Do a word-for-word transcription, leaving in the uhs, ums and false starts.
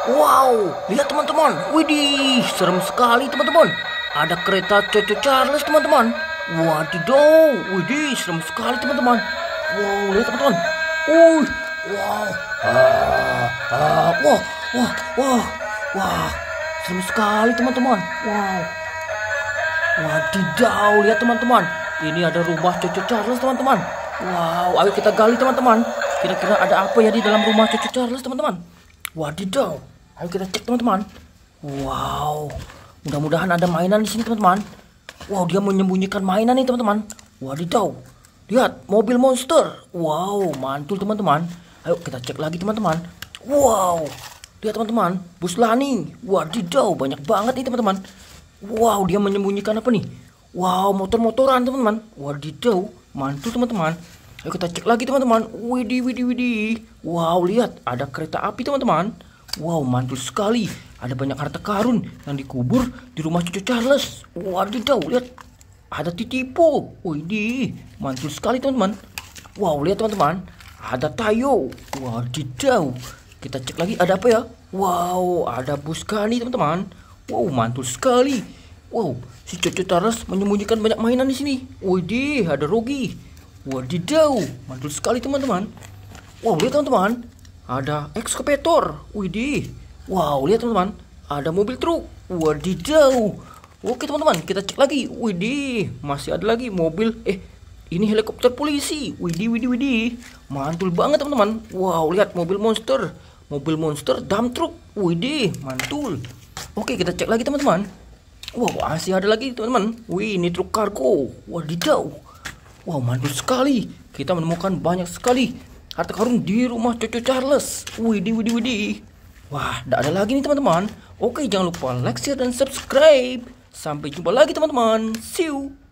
Wow, lihat teman-teman. Widih, serem sekali teman-teman. Ada kereta Cucu Charles teman-teman. Wadidaw, widih, serem sekali teman-teman. Wow, lihat teman-teman. Uh, wow, ah, ah, wah, wah, wah, wah, serem sekali teman-teman. Wow, wadidaw, lihat teman-teman. Ini ada rumah Cucu Charles teman-teman. Wow, ayo kita gali teman-teman. Kira-kira ada apa ya di dalam rumah Cucu Charles teman-teman? Wadidaw, ayo kita cek teman-teman. Wow, mudah-mudahan ada mainan di sini teman-teman. Wow, dia menyembunyikan mainan nih teman-teman. Wadidaw, lihat mobil monster. Wow, mantul teman-teman. Ayo kita cek lagi teman-teman. Wow, lihat teman-teman, bus Lani. Wadidaw, banyak banget nih teman-teman. Wow, dia menyembunyikan apa nih? Wow, motor-motoran teman-teman. Wadidaw, mantul teman-teman. Ayo kita cek lagi teman-teman. Widih, widih, widih. Wow, lihat ada kereta api teman-teman. Wow, mantul sekali. Ada banyak harta karun yang dikubur di rumah Cucu Charles. Wadidaw, lihat ada titipu. Widih, mantul sekali teman-teman. Wow, lihat teman-teman, ada Tayo. Wadidaw, kita cek lagi ada apa ya? Wow, ada bus Gani teman-teman. Wow, mantul sekali. Wow, si Cucu Charles menyembunyikan banyak mainan di sini. Widih, ada Rogi. Wadidaw, mantul sekali teman-teman. Wow, lihat teman-teman, ada ekskavator. Widih. Wow, lihat teman-teman, ada mobil truk. Wadidaw. Oke teman-teman, kita cek lagi. Widih, masih ada lagi mobil. Eh, ini helikopter polisi. Widih, widih, widih. Mantul banget teman-teman. Wow, lihat mobil monster. Mobil monster dump truck. Widih, mantul. Oke, kita cek lagi teman-teman. Wow, masih ada lagi teman-teman. Wih, ini truk kargo. Wadidaw. Wow, mantul sekali. Kita menemukan banyak sekali harta karun di rumah Cucu Charles. Widih, widih, widih. Wah, tidak ada lagi nih teman-teman. Oke, jangan lupa like, share, dan subscribe. Sampai jumpa lagi teman-teman. See you.